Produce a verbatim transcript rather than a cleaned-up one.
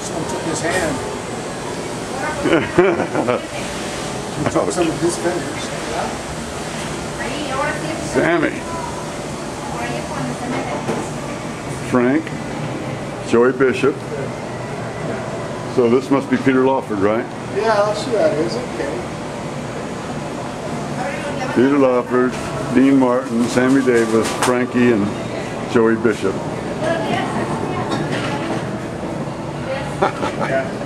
Someone took his hand. He took some of his fingers. Sammy. Frank. Joey Bishop. So this must be Peter Lawford, right? Yeah, that's who that is. Okay. Peter Lawford, Dean Martin, Sammy Davis, Frankie, and Joey Bishop. Yeah.